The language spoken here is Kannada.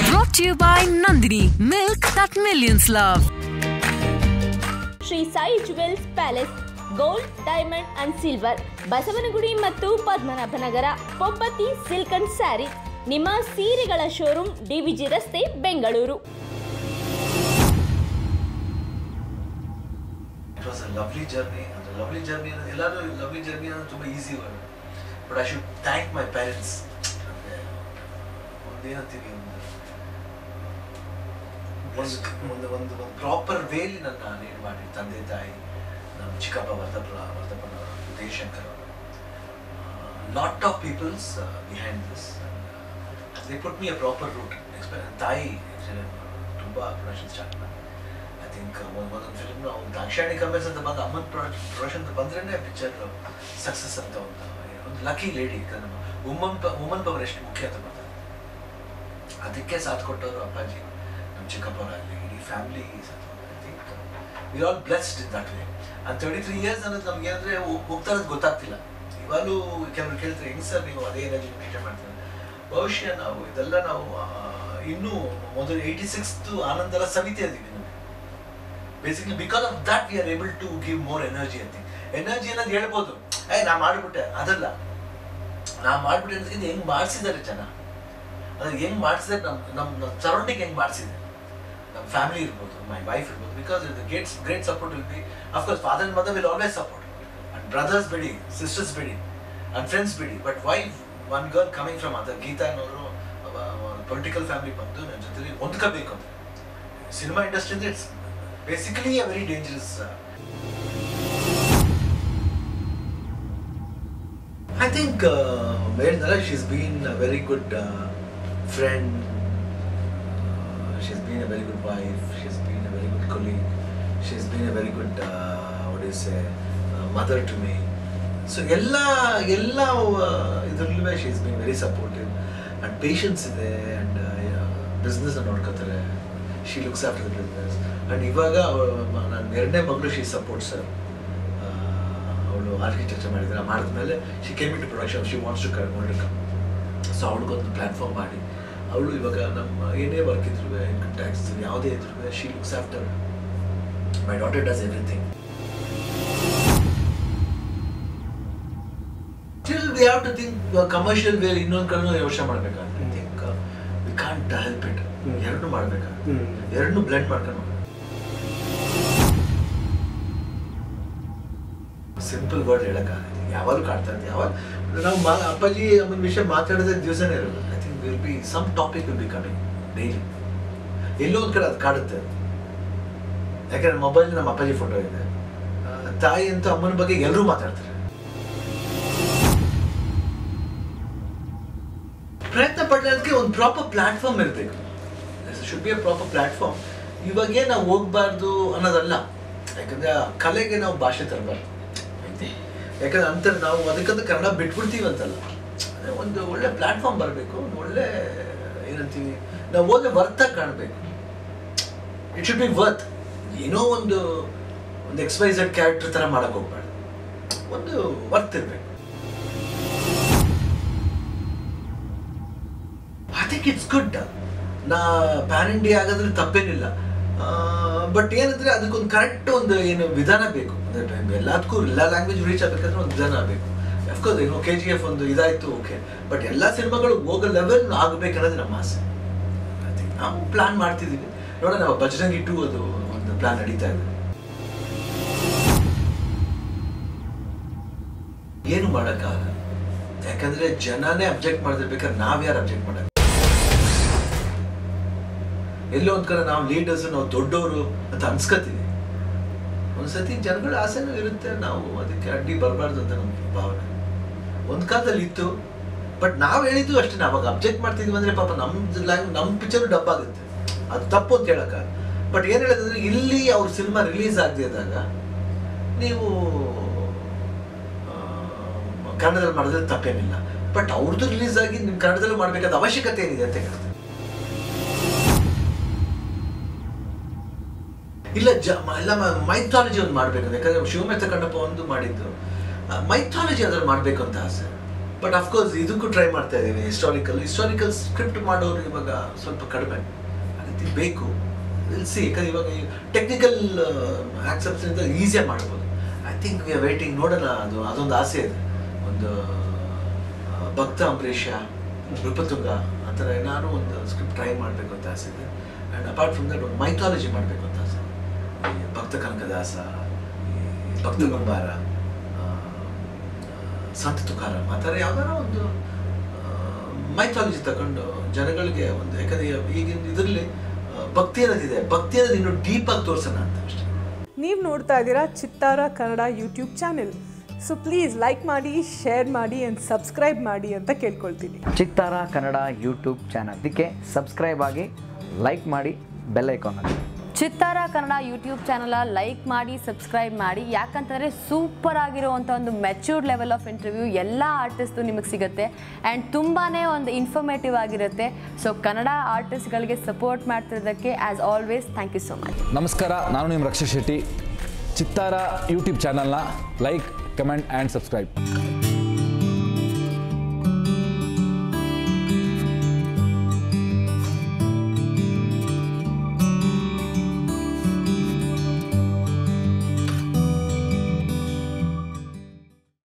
Brought to you by Nandini, milk that millions love. Sri Sai Jewels Palace, Gold, Diamond and Silver, Basavanagudi ಮತ್ತು ಪದ್ಮನಾಭನಗರ. ಪೊಬ್ಬತಿ ಸಿಲ್ಕ್ ಅಂಡ್ ಸ್ಯಾರಿ, ನಿಮ್ಮ ಸೀರೆಗಳ ಶೋರೂಮ್, ಡಿವಿಜಿ ರಸ್ತೆ, Bengaluru. It was a lovely journey. And a lovely journey. Ellaru lovely journey is ತುಂಬಾ easy word. But I should thank my parents. ಒಂದು ಪ್ರಾಪರ್ ವೇಲಿ ನನ್ನ ಲೀಡ್ ಮಾಡಿ ತಂದೆ ತಾಯಿ, ನಮ್ಮ ಚಿಕ್ಕಪ್ಪ ವರ್ಧಪ್ಪನ ದೇಶಂಕರ್, lot of peoples behind this. They put me a proper route. ತಾಯಿ ತುಂಬ ಪ್ರೊಡಕ್ಷನ್ ಸ್ಟಾರ್ಟ್ ಮಾಡಿ. ಐ ಥಿಂಕ್ ಒಂದೊಂದು ಫಿಲ್ಮ್ ಒಂದು ದಾಕ್ಷಾಯಣಿ ಕಮೆಂಟ್ಸ್ ಅಂತ ಬಂದು ಅಮ್ಮನ ಪ್ರೊಡಕ್ಷನ್ ಬಂದ್ರೇ ಪಿಕ್ಚರ್ ಸಕ್ಸಸ್ ಅಂತ ಒಂದು ಲಕ್ಕಿ ಲೇಡಿ. ನಮ್ಮ ವುಮನ್ ಪವರ್ ಎಷ್ಟು ಮುಖ್ಯ ಅಂತ ಬರ್ತಾರೆ. ಅದಕ್ಕೆ ಸಾಥ್ ಕೊಟ್ಟವರು ಅಪ್ಪಾಜಿ, ನಮ್ಮ ಚಿಕ್ಕಪ್ಪರಾಗಲಿ, ಇಡೀ family. I think we all blessed in that way. ಆ 33 years ಅನ್ನೋದು ನಮ್ಗೆ ಏನಂದರೆ ಹೋಗ್ತಾ ಇರೋದು ಗೊತ್ತಾಗ್ತಿಲ್ಲ. ಇವಾಗಲೂ ಕೆಲವರು ಕೇಳ್ತಾರೆ, ಹೆಂಗೆ ಸರ್ ನೀವು ಅದೇ ಏನಾಗಿ ಮೇಂಟೈನ್ ಮಾಡ್ತೀವಿ? ಬಹುಶಃ ನಾವು ಇದೆಲ್ಲ ನಾವು ಇನ್ನೂ ಮೊದಲು 86th ಆನಂದರ ಸವಿತಾ ಇದ್ದೀವಿ ನಾವು. Basically because of that we are able to give more energy ಅಂತ. ಎನರ್ಜಿ ಅನ್ನೋದು ಹೇಳ್ಬೋದು, ನಾ ಮಾಡಿಬಿಟ್ಟೆ, ಅದಲ್ಲ. ನಾ ಮಾಡಿಬಿಟ್ಟೆ ಅನ್ನೋದಕ್ಕಿಂತ ಹೆಂಗೆ ಮಾಡಿಸಿದ್ದಾರೆ ಜನ, ಅದು ಹೆಂಗೆ ಮಾಡಿಸಿದ್ರೆ ನಮ್ಮ ಸರೌಂಡಿಂಗ್ ಹೆಂಗೆ ಮಾಡಿಸಿದೆ. ನಮ್ಮ ಫ್ಯಾಮಿಲಿ ಇರ್ಬೋದು, ಮೈ ವೈಫ್ ಇರ್ಬೋದು. Because the great support will be, of course father and mother will always support. And brothers ಬಿಡಿ, ಸಿಸ್ಟರ್ಸ್ ಬಿಡಿ, ಅಂಡ್ ಫ್ರೆಂಡ್ಸ್ ಬಿಡಿ. But wife, one girl coming from other, Geeta ಅನ್ನೋರು ಪೊಲಿಟಿಕಲ್ ಫ್ಯಾಮಿಲಿ ಬಂದು ನನ್ನ ಜೊತೆ ಹೊಂದ್ಕೋಬೇಕು ಅಂದರೆ ಸಿನಿಮಾ ಇಂಡಸ್ಟ್ರಿ ಅಂದರೆ it's basically a very dangerous. I think she's been a very good friend, she's been a very good wife, she's been a very good colleague, she's been a very good mother to me. So ella idrallu she's been very supportive and patience ide, and business nodkotare. She looks after the business. And ivaga nan erane maglu she supports her. Architecture ಮಾಡಿದ್ರೆ ಮಾಡಿದ್ಮೇಲೆ she came in to production. She wants to come. So ಅವಳಿಗೊಂದು ಪ್ಲ್ಯಾಟ್ಫಾರ್ಮ್ ಮಾಡಿ ಅವಳು ಇವಾಗ ನಮ್ಮ ಏನೇ ವರ್ಕ್ ಇದ್ರು, ಇನ್ಕಮ್ ಟ್ಯಾಕ್ಸ್ ಯಾವುದೇ ಇದ್ರು, she looks after. My daughter does everything. Still we have to think commercial way. ಇನ್ನೊಂದು ಕಡೆ ಯೋಚನೆ ಮಾಡ್ಬೇಕಾಗುತ್ತೆ. I think we can't help it. ಎರಡನ್ನೂ ಮಾಡ್ಬೇಕಾಗುತ್ತೆ, ಎರಡನ್ನೂ ಬ್ಲೆಂಡ್ ಮಾಡ್ಕೊಂಡು. ಸಿಂಪಲ್ ವರ್ಡ್ ಹೇಳೋಕ್ಕಾಗುತ್ತೆ, ಯಾವಾಗಲೂ ಕಾಡ್ತಾ ಇರ್ತೀವಿ. ಯಾವಾಗ ನಾವು ಅಪ್ಪಾಜಿ ಅಮ್ಮನ ವಿಷಯ ಮಾತಾಡಿದ ದಿವಸನೇ ಇರೋದು. I think will be some topic will be coming daily. ಎಲ್ಲೋ ಒಂದು ಕಡೆ ಅದು ಕಾಡುತ್ತೆ. ಯಾಕಂದ್ರೆ ಮೊಬೈಲ್ ನಮ್ಮ ಅಪ್ಪಾಜಿ ಫೋಟೋ ಇದೆ. ತಾಯಿ ಅಂತ ಅಮ್ಮನ ಬಗ್ಗೆ ಎಲ್ಲರೂ ಮಾತಾಡ್ತಾರೆ. ಪ್ರಯತ್ನ ಪಡೋದಕ್ಕೆ ಒಂದು ಪ್ರಾಪರ್ ಪ್ಲಾಟ್ಫಾರ್ಮ್ ಇರಬೇಕು. Should be a proper platform. ಇವಾಗೇ ನಾವು ಹೋಗ್ಬಾರ್ದು ಅನ್ನೋದಲ್ಲ, ಯಾಕಂದ್ರೆ ಆ ಕಲೆಗೆ ನಾವು ಭಾಷೆ ತರಬಾರ್ದು. ಯಾಕಂದ್ರೆ ಅಂತ ನಾವು ಅದಕ್ಕಂತ ಕನ್ನಡ ಬಿಟ್ಬಿಡ್ತೀವಂತಲ್ಲ. ಒಂದು ಒಳ್ಳೆ ಪ್ಲಾಟ್ಫಾರ್ಮ್ ಬರಬೇಕು, ಒಂದು ಒಳ್ಳೆ ಏನಂತೀವಿ ನಾವು ಹೋದ್ರೆ ವರ್ತಾಗಿ ಕಾಣಬೇಕು. It should be worth. ಏನೋ ಒಂದು XYZ ಕ್ಯಾರೆಕ್ಟರ್ ಥರ ಮಾಡಕ್ಕೆ ಹೋಗ್ಬಾರ್ದು, ಒಂದು ವರ್ತ್ ಇರಬೇಕು. I think it's good. ನಾ ಪ್ಯಾನ್ ಇಂಡಿಯಾ ಆಗೋದ್ರಲ್ಲಿ ತಪ್ಪೇನಿಲ್ಲ. ಬಟ್ ಏನಂದರೆ ಅದಕ್ಕೊಂದು ಕರೆಕ್ಟ್ ಒಂದು ಏನು ವಿಧಾನ ಬೇಕು. ಅಂದರೆ ಎಲ್ಲದಕ್ಕೂ ಎಲ್ಲ ಲ್ಯಾಂಗ್ವೇಜ್ ರೀಚ್ ಆಗಬೇಕಂದ್ರೆ ಒಂದು ವಿಧಾನ ಬೇಕು. ಅಫ್ಕೋರ್ಸ್ ಏನು KGF ಒಂದು ಇದಾಯಿತು, ಓಕೆ. ಬಟ್ ಎಲ್ಲ ಸಿನಿಮಾಗಳು ಹೋಗೋ ಲೆವೆಲ್ ಆಗಬೇಕನ್ನೋದು ನಮ್ಮ ಆಸೆ. ಐ ಥಿಂಕ್ ನಾವು ಪ್ಲಾನ್ ಮಾಡ್ತಿದ್ದೀವಿ. ನೋಡೋಣ, ನಾವು ಬಜರಂಗಿ 2 ಅದು ಒಂದು ಪ್ಲಾನ್ ನಡೀತಾ ಇದೆ. ಏನು ಮಾಡೋಕ್ಕಾಗಲ್ಲ, ಯಾಕಂದರೆ ಜನನೇ ಅಬ್ಜೆಕ್ಟ್ ಮಾಡಿದಿರ್ಬೇಕಾದ್ರೆ ನಾವು ಯಾರು ಅಬ್ಜೆಕ್ಟ್ ಮಾಡೋದು? ಎಲ್ಲೋ ಒಂದು ಕಡೆ ನಾವು ಲೀಡರ್ಸು, ನಾವು ದೊಡ್ಡವರು ಅಂತ ಅನ್ಸ್ಕೊತೀವಿ. ಒಂದ್ಸತಿ ಜನಗಳ ಆಸೆನೂ ಇರುತ್ತೆ, ನಾವು ಅದಕ್ಕೆ ಅಡ್ಡಿ ಬರಬಾರ್ದು ಅಂತ ನಮ್ಮ ಭಾವನೆ. ಒಂದು ಕಾಲದಲ್ಲಿ ಇತ್ತು, ಬಟ್ ನಾವು ಹೇಳಿದ್ದು ಅಷ್ಟೇ. ಅವಾಗ ಅಬ್ಜೆಕ್ಟ್ ಮಾಡ್ತಿದ್ವಿ ಅಂದರೆ ಪಾಪ ನಮ್ಮ ಪಿಕ್ಚರು ಡಬ್ ಆಗುತ್ತೆ, ಅದು ತಪ್ಪು ಅಂತ ಹೇಳೋಕ್ಕಾಗ. ಬಟ್ ಏನು ಹೇಳೋದಂದ್ರೆ, ಇಲ್ಲಿ ಅವ್ರ ಸಿನಿಮಾ ರಿಲೀಸ್ ಆಗದಿದ್ದಾಗ ನೀವು ಕನ್ನಡದಲ್ಲಿ ಮಾಡಿದ್ರೆ ತಪ್ಪೇನಿಲ್ಲ. ಬಟ್ ಅವ್ರದ್ದು ರಿಲೀಸ್ ಆಗಿ ನಿಮ್ಮ ಕನ್ನಡದಲ್ಲೂ ಮಾಡಬೇಕಾದ ಅವಶ್ಯಕತೆ ಏನಿದೆ ಅಂತ ಹೇಳ್ತಾರೆ. ಇಲ್ಲ ಎಲ್ಲ ಮೈಥಾಲಜಿ ಒಂದು ಮಾಡಬೇಕು. ಯಾಕಂದರೆ ಶಿವಮೇತ ಕಣ್ಣಪ್ಪ ಒಂದು ಮಾಡಿದ್ದು ಮೈಥಾಲಜಿ ಅದ್ರಲ್ಲಿ ಮಾಡಬೇಕು ಅಂತ ಆಸೆ. ಬಟ್ ಅಫ್ಕೋರ್ಸ್ ಇದಕ್ಕೂ ಟ್ರೈ ಮಾಡ್ತಾ ಇದ್ದೀವಿ. ಹಿಸ್ಟಾರಿಕಲ್ ಸ್ಕ್ರಿಪ್ಟ್ ಮಾಡೋರು ಇವಾಗ ಸ್ವಲ್ಪ ಕಡಿಮೆ ಅದಕ್ಕೆ ಬೇಕು ಸಿ. ಯಾಕಂದ್ರೆ ಇವಾಗ ಟೆಕ್ನಿಕಲ್ ಆಕ್ಸೆಪ್ಟ್ಸ್ ಈಸಿಯಾಗಿ ಮಾಡ್ಬೋದು. I think we are waiting, ನೋಡೋಣ. ಅದೊಂದು ಆಸೆ ಇದೆ. ಒಂದು ಭಕ್ತ ಅಂಬರೀಷ, ನೃಪತುಂಗ ಆ ಥರ ನಾನು ಒಂದು ಸ್ಕ್ರಿಪ್ಟ್ ಟ್ರೈ ಮಾಡಬೇಕು ಅಂತ ಆಸೆ ಇದೆ. ಆ್ಯಂಡ್ ಅಪಾರ್ಟ್ ಫ್ರಮ್ ದಟ್ ಒಂದು ಮೈಥಾಲಜಿ ಮಾಡಬೇಕು ಅಂತ ಆಸೆ. ಈ ಭಕ್ತ ಕನಕದಾಸ, ಈ ಭಕ್ತ ಕುಂಬಾರ, ಸಂತ ತುಕಾರಾಮ್ ಆ ಥರ ಯಾವ್ದಾರ ಒಂದು ಮೈಥಾಲಜಿ ತಗೊಂಡು ಜನಗಳಿಗೆ ಒಂದು, ಯಾಕಂದರೆ ಈಗಿನ ಇದರಲ್ಲಿ ಭಕ್ತಿ ಅನ್ನೋದಿದೆ, ಭಕ್ತಿ ಅನ್ನೋದು ಇನ್ನೂ ಡೀಪಾಗಿ ತೋರಿಸೋಣ ಅಂತ ಅಷ್ಟೇ. ನೀವು ನೋಡ್ತಾ ಇದ್ದೀರಾ Chittara Kannada YouTube channel. So please like ಮಾಡಿ, ಶೇರ್ ಮಾಡಿ ಆ್ಯಂಡ್ ಸಬ್ಸ್ಕ್ರೈಬ್ ಮಾಡಿ ಅಂತ ಕೇಳ್ಕೊಳ್ತೀನಿ. ಚಿತ್ತಾರ ಕನ್ನಡ ಯೂಟ್ಯೂಬ್ ಚಾನಲ್, ಅದಕ್ಕೆ ಸಬ್ಸ್ಕ್ರೈಬ್ ಆಗಿ, ಲೈಕ್ ಮಾಡಿ, ಬೆಲ್ ಐಕಾನ್ ಅಲ್ಲಿ. Chittara Kannada YouTube channel like ಮಾಡಿ, ಸಬ್ಸ್ಕ್ರೈಬ್ ಮಾಡಿ. ಯಾಕಂತಂದರೆ ಸೂಪರ್ ಆಗಿರುವಂಥ ಒಂದು ಮೆಚ್ಯೂರ್ಡ್ ಲೆವೆಲ್ ಆಫ್ ಇಂಟರ್ವ್ಯೂ ಎಲ್ಲ ಆರ್ಟಿಸ್ಟು ನಿಮಗೆ ಸಿಗುತ್ತೆ ಆ್ಯಂಡ್ ತುಂಬಾ ಒಂದು ಇನ್ಫಾರ್ಮೇಟಿವ್ ಆಗಿರುತ್ತೆ. ಸೊ ಕನ್ನಡ ಆರ್ಟಿಸ್ಟ್ಗಳಿಗೆ ಸಪೋರ್ಟ್ ಮಾಡ್ತಿರೋದಕ್ಕೆ as always thank you so much. ನಮಸ್ಕಾರ, ನಾನು ನಿಮ್ಮ ರಕ್ಷಾ ಶೆಟ್ಟಿ. ಚಿತ್ತಾರ ಯೂಟ್ಯೂಬ್ ಚಾನಲ್ನ ಲೈಕ್, ಕಮೆಂಟ್ ಆ್ಯಂಡ್ ಸಬ್ಸ್ಕ್ರೈಬ್.